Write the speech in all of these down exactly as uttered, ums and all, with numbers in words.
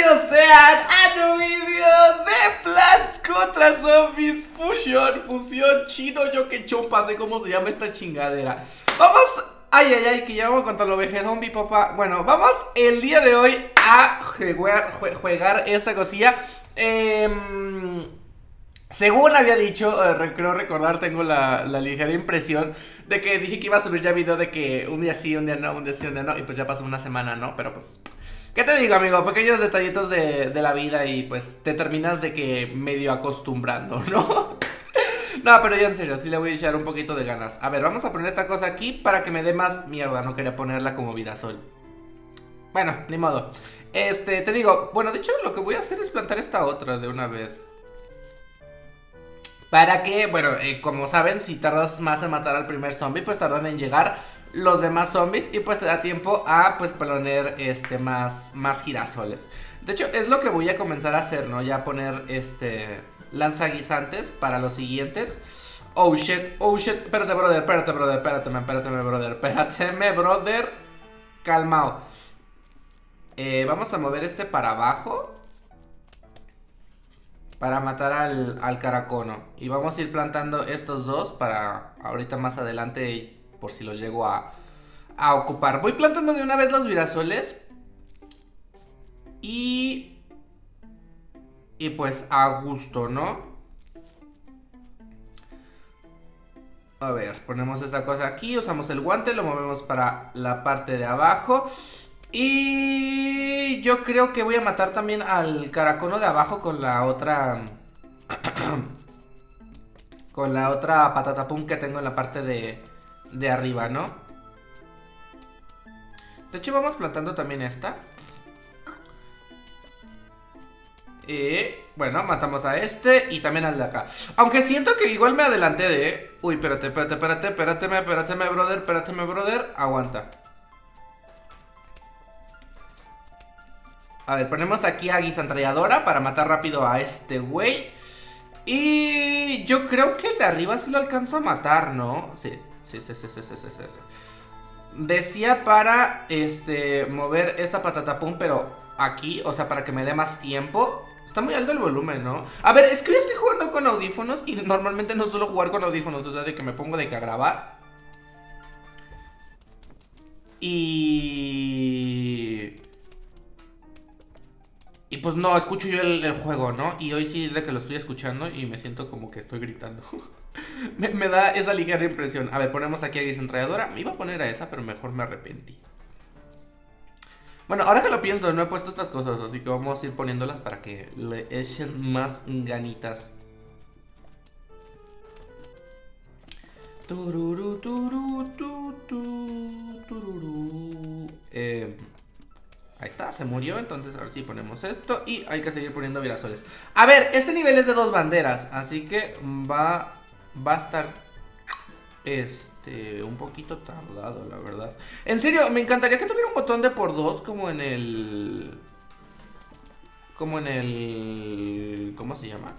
Bienvenidos sean a un video de Plants contra Zombies Fusion, fusión chino, yo que chompa, sé cómo se llama esta chingadera. Vamos, ay ay ay, que ya vamos contra los veje zombie, papá. Bueno, vamos el día de hoy a jugar, jugar esta cosilla. Eh, según había dicho, eh, creo recordar, tengo la, la ligera impresión de que dije que iba a subir ya video de que un día sí, un día no, un día sí, un día no. Y pues ya pasó una semana, ¿no? Pero pues... ¿qué te digo, amigo? Pequeños detallitos de, de la vida y pues te terminas de que medio acostumbrando, ¿no? No, pero ya en serio, sí le voy a echar un poquito de ganas. A ver, vamos a poner esta cosa aquí para que me dé más mierda. No quería ponerla como Vidasol. Bueno, ni modo. Este, te digo, bueno, de hecho lo que voy a hacer es plantar esta otra de una vez. Para que, bueno, eh, como saben, si tardas más en matar al primer zombie, pues tardan en llegar los demás zombies y pues te da tiempo a pues poner este más, más girasoles. De hecho es lo que voy a comenzar a hacer, ¿no? Ya poner este lanzaguisantes para los siguientes. Oh shit, oh shit, espérate brother, espérate brother, espérate, espérate brother, espérate brother, calmao. eh, Vamos a mover este para abajo para matar al, al caracono. Y vamos a ir plantando estos dos para ahorita más adelante, por si los llego a, a ocupar. Voy plantando de una vez los virasoles. Y... Y pues a gusto, ¿no? A ver, ponemos esta cosa aquí. Usamos el guante, lo movemos para la parte de abajo. Y... yo creo que voy a matar también al caracono de abajo con la otra... con la otra patatapum que tengo en la parte de... de arriba, ¿no? De hecho vamos plantando también esta. Y bueno, matamos a este y también al de acá. Aunque siento que igual me adelanté de... uy, espérate, espérate, espérate, espérate, espérate, brother, espérate, brother. Aguanta. A ver, ponemos aquí a guisantralladora para matar rápido a este güey. Y yo creo que el de arriba sí lo alcanzo a matar, ¿no? Sí, sí, sí, sí, sí, sí, sí, sí, sí. Decía para, este, mover esta patatapum, pero aquí, o sea, para que me dé más tiempo. Está muy alto el volumen, ¿no? A ver, es que yo estoy jugando con audífonos y normalmente no suelo jugar con audífonos, o sea, de que me pongo de que a grabar. Y... Y pues no, escucho yo el, el juego, ¿no? Y hoy sí de que lo estoy escuchando y me siento como que estoy gritando. me, me da esa ligera impresión. A ver, ponemos aquí a guisantralladora. Me iba a poner a esa, pero mejor me arrepentí. Bueno, ahora que lo pienso, no he puesto estas cosas, así que vamos a ir poniéndolas para que le echen más ganitas. Tururú, tururú, tururú, tururú. Eh... Ahí está, se murió, entonces ahora sí ponemos esto y hay que seguir poniendo virasoles. A ver, este nivel es de dos banderas, así que va, va a estar este, un poquito tardado, la verdad. En serio, me encantaría que tuviera un botón de por dos como en el... Como en el... ¿cómo se llama?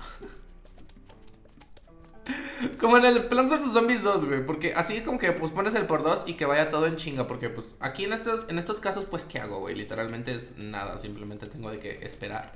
Como en el Plants versus. Zombies dos, güey. Porque así como que pues pones el por dos y que vaya todo en chinga. Porque pues aquí en estos, en estos casos pues ¿qué hago, güey? Literalmente es nada. Simplemente tengo de que esperar.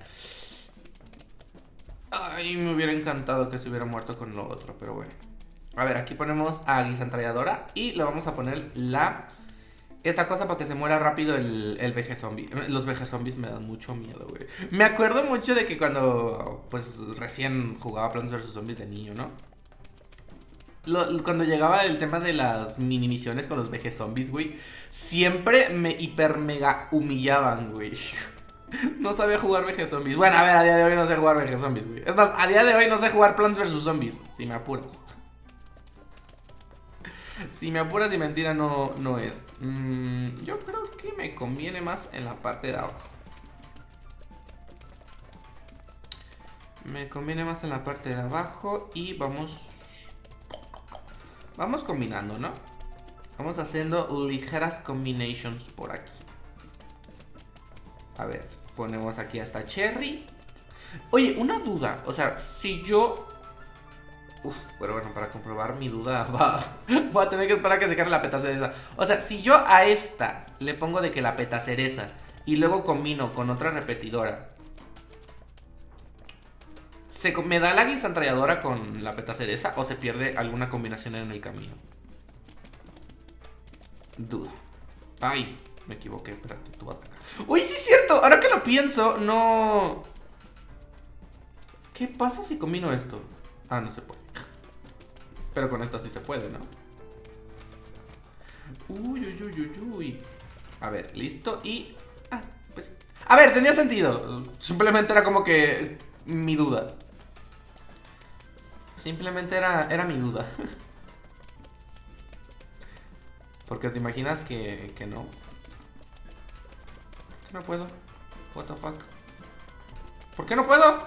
Ay, me hubiera encantado que se hubiera muerto con lo otro, pero bueno. A ver, aquí ponemos a guisantralladora y le vamos a poner la... esta cosa para que se muera rápido el, el veje zombie. Los veje zombies me dan mucho miedo, güey. Me acuerdo mucho de que cuando pues recién jugaba Plants versus. Zombies de niño, ¿no? Lo, cuando llegaba el tema de las mini misiones con los veje zombies, güey, siempre me hiper mega humillaban, güey. No sabía jugar veje zombies. Bueno, a ver, a día de hoy no sé jugar veje zombies, güey. Es más, a día de hoy no sé jugar Plants versus. Zombies, si me apuras. Si me apuras y mentira no, no es. mm, Yo creo que me conviene más en la parte de abajo. Me conviene más en la parte de abajo y vamos... Vamos combinando, ¿no? Vamos haciendo ligeras combinations por aquí. A ver, ponemos aquí hasta cherry. Oye, una duda. O sea, si yo... Uf, pero bueno, para comprobar mi duda va... voy a tener que esperar a que se cargue la petacereza. O sea, si yo a esta le pongo de que la petacereza y luego combino con otra repetidora, ¿Se, ¿Me da la guisantralladora con la peta cereza o se pierde alguna combinación en el camino? Duda. Ay, me equivoqué, espérate, tú vas acá. Uy, sí es cierto, ahora que lo pienso, no... ¿Qué pasa si combino esto? Ah, no se puede. Pero con esto sí se puede, ¿no? Uy, uy, uy, uy, uy. A ver, listo y... Ah, pues... A ver, tenía sentido. Simplemente era como que... mi duda. Simplemente era, era mi duda. Porque te imaginas que, que no. ¿Por qué no puedo? What the fuck. ¿Por qué no puedo?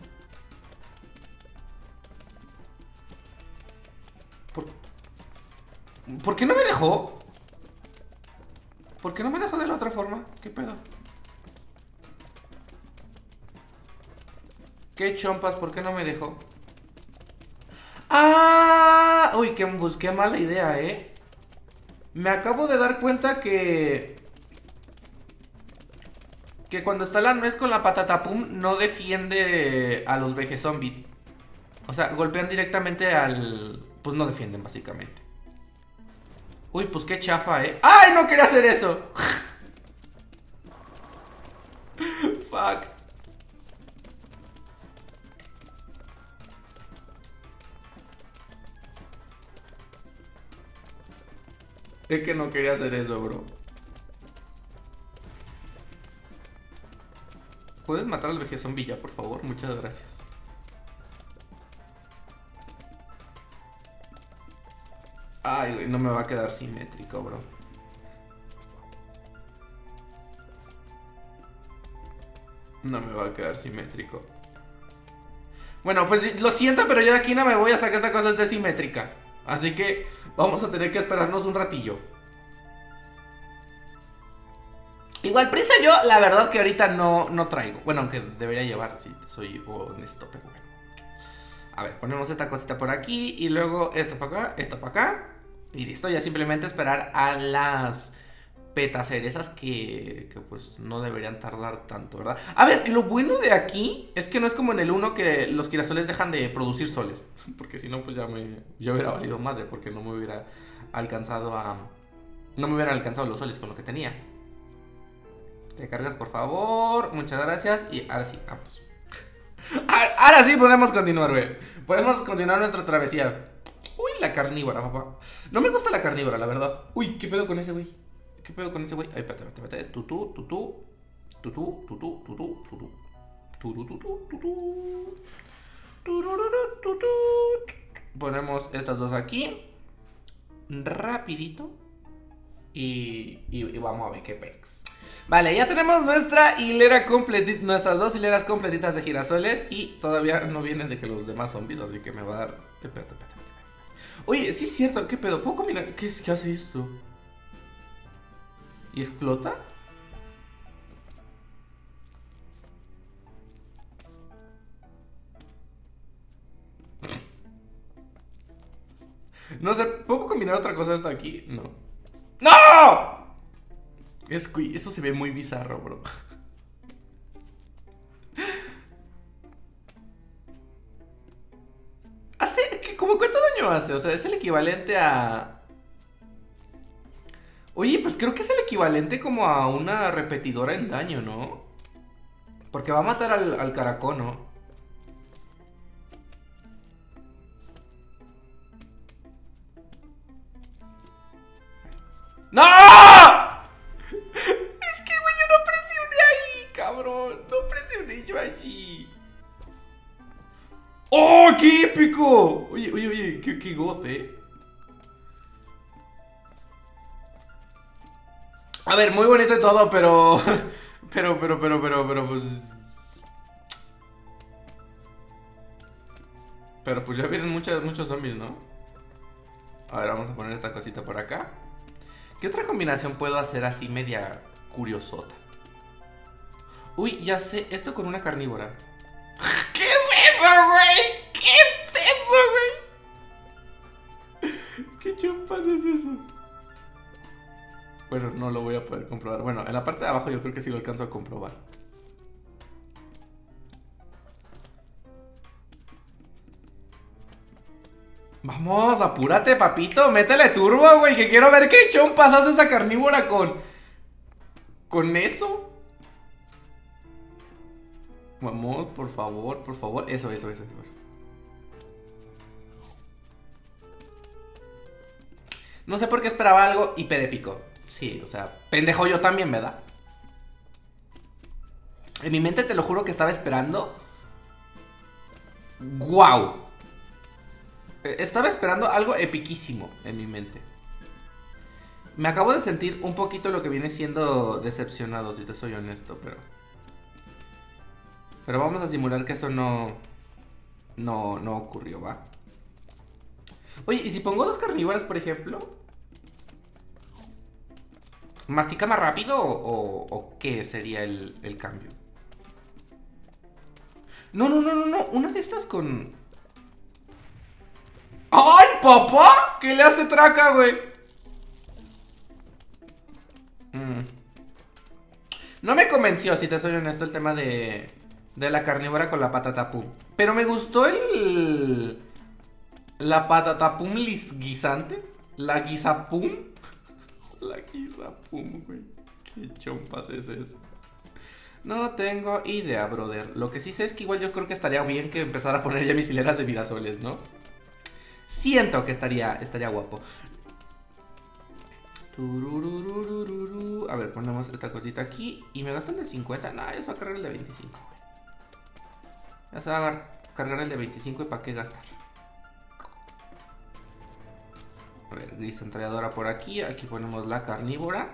¿Por, ¿Por qué no me dejó? ¿Por qué no me dejó de la otra forma? ¿Qué pedo? ¿Qué chompas? ¿Por qué no me dejó? ¡Ah! Uy, qué, pues, qué mala idea, ¿eh? Me acabo de dar cuenta que... Que cuando está la nuez con la patata pum no defiende a los veje zombies. O sea, golpean directamente al... Pues no defienden, básicamente. Uy, pues qué chafa, ¿eh? ¡Ay, no quería hacer eso! Fuck. Es que no quería hacer eso, bro. ¿Puedes matar al veje zombie ya, por favor? Muchas gracias. Ay, güey, no me va a quedar simétrico, bro. No me va a quedar simétrico. Bueno, pues lo siento, pero yo de aquí no me voy hasta que esta cosa esté simétrica. Así que vamos a tener que esperarnos un ratillo. Igual prisa yo, la verdad que ahorita no, no traigo. Bueno, aunque debería llevar, si soy honesto, pero bueno. A ver, ponemos esta cosita por aquí y luego esto para acá, esto para acá. Y listo, ya simplemente esperar a las petas cerezas que, que pues no deberían tardar tanto, ¿verdad? A ver, lo bueno de aquí es que no es como en el uno que los girasoles dejan de producir soles. Porque si no, pues ya me ya hubiera valido madre, porque no me hubiera alcanzado a... No me hubieran alcanzado los soles con lo que tenía. Te cargas, por favor. Muchas gracias. Y ahora sí, vamos. Ahora sí podemos continuar, güey. Podemos continuar nuestra travesía. Uy, la carnívora, papá. No me gusta la carnívora, la verdad. Uy, ¿qué pedo con ese güey? ¿Qué pedo con ese güey? Ay, espérate, espérate, espérate. Tutú, tutú. Tutú, tutú, tutú, tutú. Tutú, tutú, tutú. Turururu, tutú. Ponemos estas dos aquí. Rapidito. Y, y, y vamos a ver qué pex. Vale, ya tenemos nuestra hilera completita, nuestras dos hileras completitas de girasoles. Y todavía no vienen de que los demás zombies, así que me va a dar... Espérate, espérate, espérate. Oye, sí es cierto, ¿qué pedo? ¿Puedo combinar? ¿Qué, qué hace esto? ¿Y explota? No sé, ¿puedo combinar otra cosa hasta aquí? No. ¡No! Es que eso se ve muy bizarro, bro. ¿Hace? ¿Qué, ¿Cómo cuánto daño hace? O sea, es el equivalente a... Oye, pues creo que es el equivalente como a una repetidora en daño, ¿no? Porque va a matar al, al caracol, ¿no? ¡No! Es que, güey, yo no presioné ahí, cabrón. No presioné yo allí. ¡Oh, qué épico! Oye, oye, oye, qué, qué goce. A ver, muy bonito y todo, pero... Pero, pero, pero, pero, pero, pues... Pero pues ya vienen muchos, muchos zombies, ¿no? A ver, vamos a poner esta cosita por acá. ¿Qué otra combinación puedo hacer así media curiosota? Uy, ya sé, esto con una carnívora. ¿Qué es eso, güey? ¿Qué es eso, güey? ¿Qué chompas es eso? Bueno, no lo voy a poder comprobar. Bueno, en la parte de abajo yo creo que sí lo alcanzo a comprobar. Vamos, apúrate, papito. Métele turbo, güey. Que quiero ver qué chompas hace esa carnívora con... ¿Con eso? Vamos, por favor, por favor. Eso, eso, eso, eso. No sé por qué esperaba algo hiper épico. Sí, o sea, pendejo yo también, ¿verdad? En mi mente te lo juro que estaba esperando. ¡Guau! Estaba esperando algo epiquísimo en mi mente. Me acabo de sentir un poquito lo que viene siendo decepcionado, si te soy honesto, pero... Pero vamos a simular que eso no... No, no ocurrió, ¿va? Oye, ¿y si pongo dos carnívoras, por ejemplo? ¿Mastica más rápido o, o, o qué sería el, el cambio? No, no, no, no, no. Una de estas con... ¡Ay, papá! ¿Qué le hace traca, güey? Mm. No me convenció, si te soy honesto, el tema de... De la carnívora con la patata pum. Pero me gustó el... La patata pum guisante. La guisapum. La guisapum, güey. ¿Qué chompas es eso? No tengo idea, brother. Lo que sí sé es que igual yo creo que estaría bien que empezara a poner ya mis hileras de girasoles, ¿no? Siento que estaría, estaría guapo. A ver, ponemos esta cosita aquí. Y me gastan el de cincuenta. No, ya se va a cargar el de veinticinco, güey. Ya se va a cargar el de veinticinco. ¿Y para qué gastar? A ver, gris entralladora por aquí. Aquí ponemos la carnívora.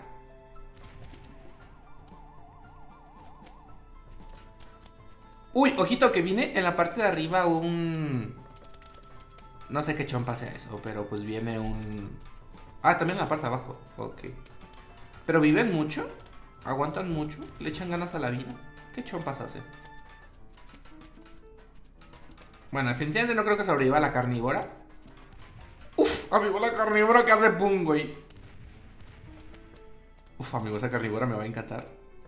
Uy, ojito que viene en la parte de arriba un... No sé qué chompa sea eso, pero pues viene un... Ah, también en la parte de abajo. Ok. ¿Pero viven mucho? ¿Aguantan mucho? ¿Le echan ganas a la vida? ¿Qué chompas hacen? Bueno, definitivamente no creo que sobreviva la carnívora. Uf, amigo, la carnívora que hace pum, güey. Uf, amigo, esa carnívora me va a encantar.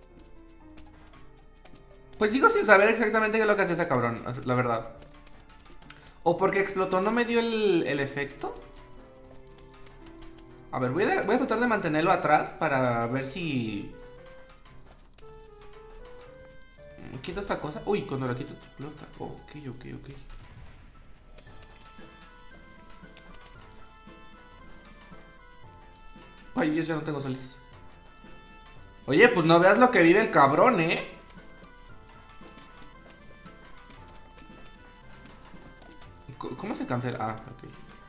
Pues sigo sin saber exactamente qué es lo que hace ese cabrón, la verdad. O porque explotó no me dio el, el efecto. A ver, voy a, voy a tratar de mantenerlo atrás para ver si... Quita esta cosa. Uy, cuando la quito explota. Ok, ok, ok. Ay, Dios, ya no tengo soles. Oye, pues no veas lo que vive el cabrón, ¿eh? ¿Cómo se cancela? Ah, ok.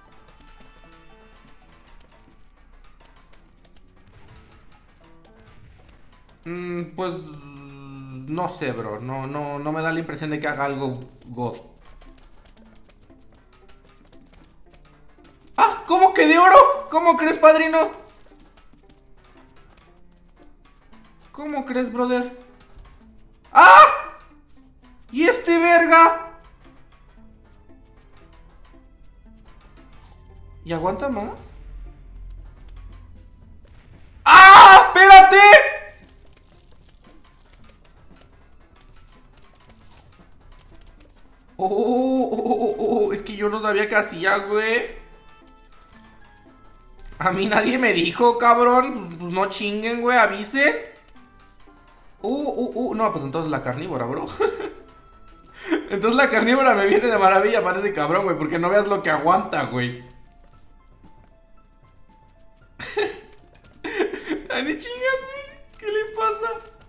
Mm, pues... No sé, bro. No, no, no me da la impresión de que haga algo God. ¡Ah! ¿Cómo que de oro? ¿Cómo crees, padrino? ¿Cómo crees, brother? ¡Ah! ¿Y este verga? ¿Y aguanta más? ¡Ah! ¡Espérate! Oh, oh, oh, oh, oh, es que yo no sabía qué hacía, güey. A mí nadie me dijo, cabrón. Pues, pues no chinguen, güey, avisen. Uh, uh, uh, no, pues entonces la carnívora, bro. Entonces la carnívora me viene de maravilla para ese cabrón, güey, porque no veas lo que aguanta, güey. Ani chingas, güey. ¿Qué le pasa?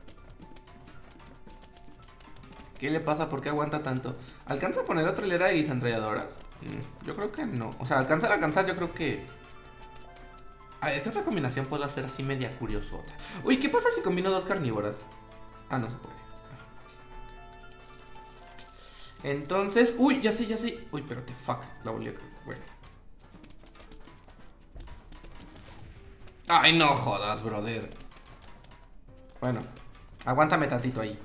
¿Qué le pasa? ¿Por qué aguanta tanto? ¿Alcanza a poner otra hilera de guisantralladoras? Mm, yo creo que no. O sea, alcanza a alcanzar, yo creo que... A ver, ¿qué otra combinación puedo hacer así media curiosota? Uy, ¿qué pasa si combino dos carnívoras? Ah, no se puede. Entonces... Uy, ya sé, ya sé. Uy, pero te fuck. La volví a... Bueno. Ay, no jodas, brother. Bueno, aguántame tantito ahí.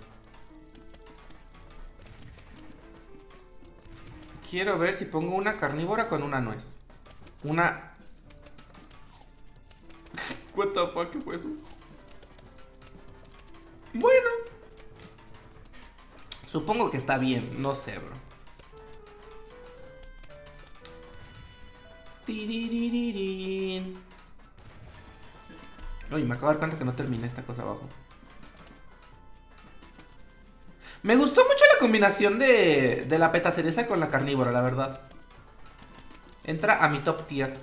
Quiero ver si pongo una carnívora con una nuez. Una... What the fuck, ¿qué fue eso? Bueno. Supongo que está bien, no sé, bro. Tiriririn. Uy, me acabo de dar cuenta que no terminé esta cosa abajo. Me gustó mucho la combinación de, de la petacereza con la carnívora, la verdad. Entra a mi top tier.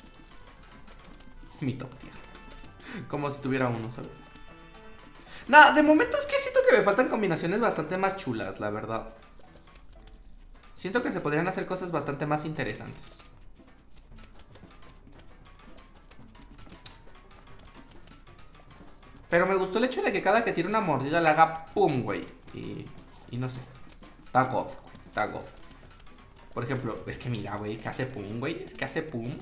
Mi top tier. Como si tuviera uno, ¿sabes? Nada, de momento es que siento que me faltan combinaciones bastante más chulas, la verdad. Siento que se podrían hacer cosas bastante más interesantes. Pero me gustó el hecho de que cada que tire una mordida le haga pum, güey. Y, y no sé. Está god, está god. Por ejemplo, es que mira, güey, es que hace pum, güey. Es que hace pum.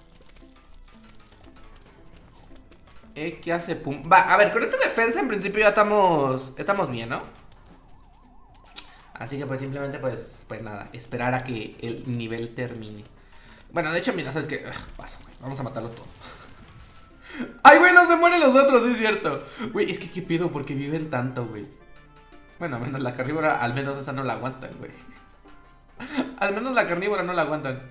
Eh, que hace pum. Va, a ver, con esta defensa en principio ya estamos Estamos bien, ¿no? Así que pues simplemente pues Pues nada, esperar a que el nivel termine. Bueno, de hecho, mira, ¿sabes qué? Ugh, paso, güey, vamos a matarlo todo. Ay, güey, no se mueren los otros, sí es cierto. Güey, es que qué pido porque viven tanto, güey. Bueno, al menos la carnívora, al menos esa no la aguantan, güey. Al menos la carnívora no la aguantan.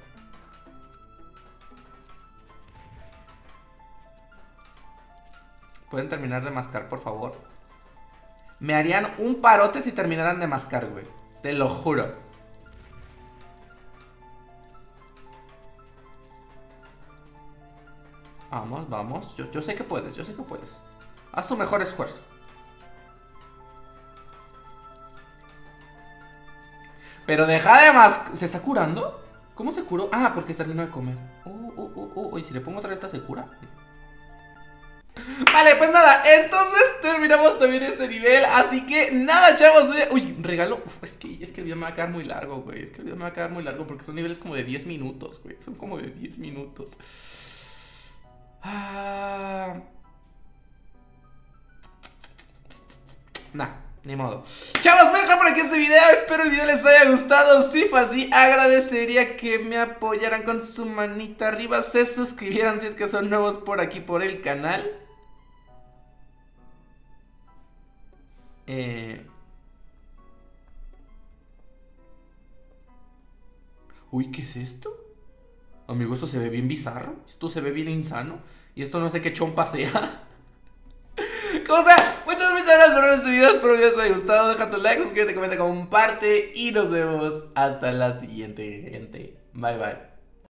¿Pueden terminar de mascar, por favor? Me harían un parote si terminaran de mascar, güey. Te lo juro. Vamos, vamos. Yo, yo sé que puedes, yo sé que puedes. Haz tu mejor esfuerzo. Pero deja de mascar. ¿Se está curando? ¿Cómo se curó? Ah, porque terminó de comer. Oh, oh, oh, oh. ¿Y si le pongo otra vez esta se cura? Vale, pues nada, entonces terminamos también este nivel. Así que nada, chavos. Uy, regalo. Uf, es que, es que el video me va a quedar muy largo, güey. Es que el video me va a quedar muy largo porque son niveles como de diez minutos, güey. Son como de diez minutos. Ah... Nah, ni modo. Chavos, voy a dejar por aquí este video. Espero el video les haya gustado. Si fue así, agradecería que me apoyaran con su manita arriba. Se suscribieran si es que son nuevos por aquí por el canal. Eh... Uy, ¿qué es esto? Amigo, esto se ve bien bizarro. Esto se ve bien insano. Y esto no sé qué chompa sea. Como sea, muchas, muchas gracias por ver este video. Espero que les haya gustado. Deja tu like, suscríbete, comenta, comparte. Y nos vemos hasta la siguiente, gente. Bye, bye.